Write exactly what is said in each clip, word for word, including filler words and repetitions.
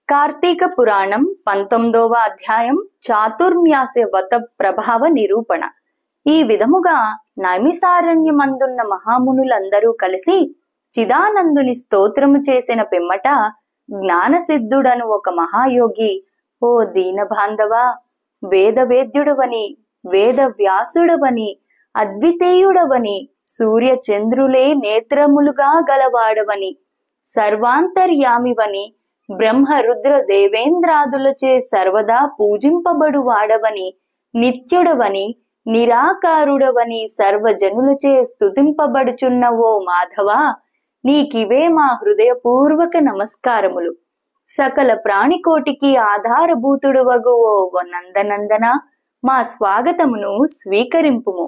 కార్తీక పురాణం పంతొమ్మిదవ అధ్యాయం చాతుర్మ్యాస్య వ్రత ప్రభావ నిరూపణ. ఈ విధముగా నైమిసారణ్యమందున్న మహామునులందరూ కలిసి చిదానందుని స్తోత్రము చేసిన పిమ్మట జ్ఞానసిద్ధుడను ఒక మహాయోగి, ఓ దీనబాంధవా, వేదవేద్యుడవని, వేద వ్యాసుడవని, అద్వితీయుడవని, సూర్య చంద్రులే నేత్రములుగా గలవాడవని, సర్వాంతర్యామివని, బ్రహ్మ రుద్ర దేవేంద్రాదులచే సర్వదా పూజింపబడు వాడవని, నిత్యుడవని, నిరాకారుడవని, సర్వజనులచే స్తుతింపబడుచున్న ఓ మాధవా, నీకివే మా హృదయపూర్వక నమస్కారములు. సకల ప్రాణికోటికి ఆధారభూతుడవగు ఓ నందనందన, మా స్వాగతమును స్వీకరింపుము.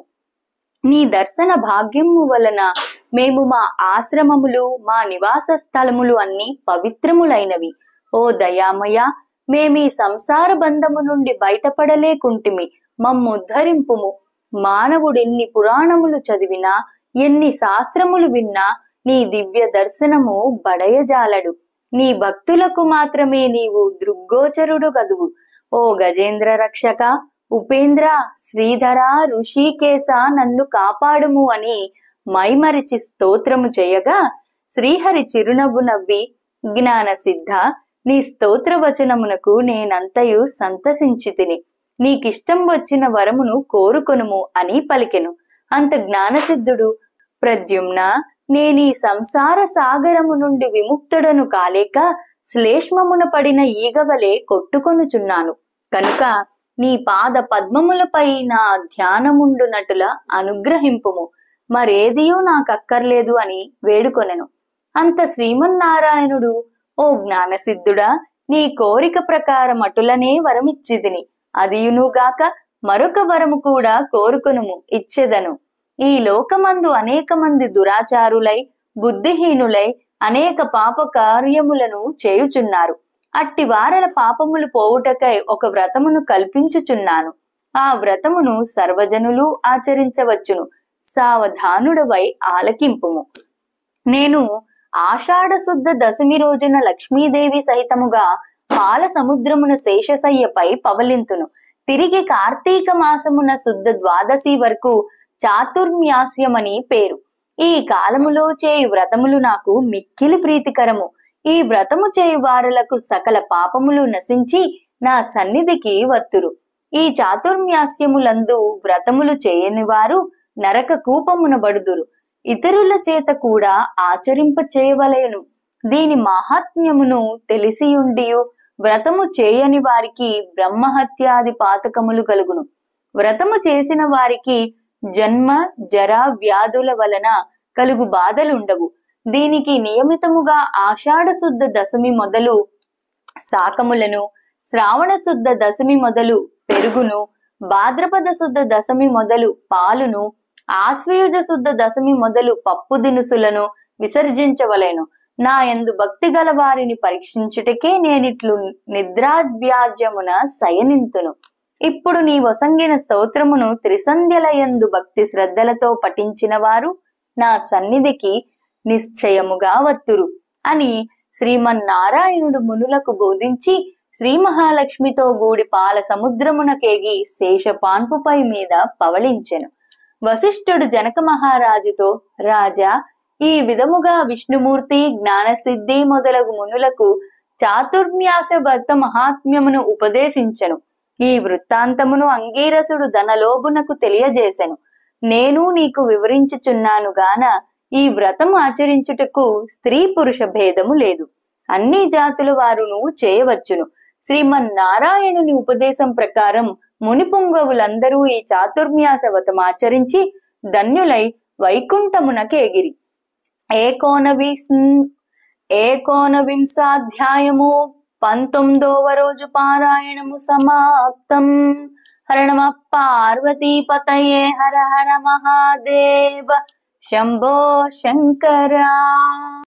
నీ దర్శన భాగ్యము వలన మేము మా ఆశ్రమములు, మా నివాస స్థలములు అన్ని పవిత్రములైనవి. ఓ దయామయ, మేమీ సంసార బంధము నుండి బయటపడలేకుంటిమి, మమ్ముద్ధరింపుము. మానవుడెన్ని పురాణములు చదివినా, ఎన్ని శాస్త్రములు విన్నా నీ దివ్య దర్శనము బడయజాలడు. నీ భక్తులకు మాత్రమే నీవు దృగ్గోచరుడు గదువు. ఓ గజేంద్ర రక్షక, ఉపేంద్ర, శ్రీధర, ఋషికేశ, నన్ను కాపాడుము అని మైమరిచి స్తోత్రము చేయగా శ్రీహరి చిరునవ్వు నవ్వి, జ్ఞాన సిద్ధ, నీ స్తోత్రవచనమునకు నేనంతయు సంతసించితిని. నీకిష్టం వచ్చిన వరమును కోరుకొనుము అని పలికెను. అంత జ్ఞానసిద్ధుడు, ప్రద్యుమ్న, నేనీ సంసార సాగరము నుండి విముక్తుడను కాలేక శ్లేష్మమున పడిన ఈగవలే కొట్టుకొనుచున్నాను. కనుక నీ పాద పద్మములపై నా ధ్యానముండునటుల అనుగ్రహింపుము, మరేదియూ నాకక్కర్లేదు అని వేడుకొనెను. అంత శ్రీమన్నారాయణుడు, ఓ జ్ఞానసిద్ధుడా, నీ కోరిక ప్రకారం అటులనే వరమిచ్చితిని. అదియునుగాక మరొక వరము కూడా కోరుకొనుము, ఇచ్చెదను. ఈ లోకమందు అనేక మంది దురాచారులై, బుద్ధిహీనులై అనేక పాప కార్యములను చేయుచున్నారు. అట్టి వారల పాపములు పోవుటకై ఒక వ్రతమును కల్పించుచున్నాను. ఆ వ్రతమును సర్వజనులు ఆచరించవచ్చును. సావధానుడవై ఆలకింపుము. నేను ఆషాఢ శుద్ధ దశమి రోజున లక్ష్మీదేవి సహితముగా పాల సముద్రమున శేషశయ్యపై పవలింతును. తిరిగి కార్తీక మాసమున శుద్ధ ద్వాదశి వరకు చాతుర్మ్యాస్యమని పేరు. ఈ కాలములో చేయు వ్రతములు నాకు మిక్కిలి ప్రీతికరము. ఈ వ్రతము చేయు వారులకు సకల పాపములు నశించి నా సన్నిధికి వత్తురు. ఈ చాతుర్మ్యాస్యములందు వ్రతములు చేయని వారు నరక కూపమున బడుదురు. ఇతరుల చేత కూడా ఆచరింప చేయవలేను. దీని మహాత్మ్యమును తెలిసియుండియు వ్రతము చేయని వారికి బ్రహ్మహత్యాది పాతకములు కలుగును. వ్రతము చేసిన వారికి జన్మ జరా వ్యాధుల వలన కలుగు బాధలుండవు. దీనికి నియమితముగా ఆషాఢ శుద్ధ దశమి మొదలు శాకములను, శ్రావణ శుద్ధ దశమి మొదలు పెరుగును, భాద్రపద శుద్ధ దశమి మొదలు పాలును, ఆశ్వయుజ శుద్ధ దశమి మొదలు పప్పు దినుసులను విసర్జించవలేను. నా యందు భక్తి గల వారిని పరీక్షించుటకే నేనిట్లు నిద్రావ్యాజ్యమున శయనింతును. ఇప్పుడు నీ వసంగిన స్తోత్రమును త్రిసంధ్యల యందు భక్తి శ్రద్ధలతో పఠించిన వారు నా సన్నిధికి నిశ్చయముగా వత్తురు అని శ్రీమన్నారాయణుడు మునులకు బోధించి శ్రీ మహాలక్ష్మితో గూడి పాల సముద్రమునకేగి శేషపాన్పుపై మీద పవళించెను. వశిష్ఠుడు జనక మహారాజుతో, రాజా, ఈ విధముగా విష్ణుమూర్తి, జ్ఞానసిద్ధి మొదలగు మునులకు చాతుర్మ్యాస వ్రత మహాత్మ్యమును ఉపదేశించెను. ఈ వృత్తాంతమును అంగీరసుడు ధనలోభునకు తెలియజేసెను. నేను నీకు వివరించుచున్నాను గాన ఈ వ్రతము ఆచరించుటకు స్త్రీ పురుష భేదము లేదు. అన్ని జాతుల వారును చేయవచ్చును. శ్రీమన్నారాయణుని ఉపదేశం ప్రకారం మునిపుంగవులందరూ ఈ చాతుర్మ్యాస వ్రతం ఆచరించి ధన్యులై వైకుంఠమునకేగిరి. ఏకోనవిస్ ఏకోనవింశాధ్యాయము పంతొమ్మిదవ రోజు పారాయణము సమాప్తం. హర నమః పార్వతీపతయే, హర హర మహాదేవ, శంభో శంకర.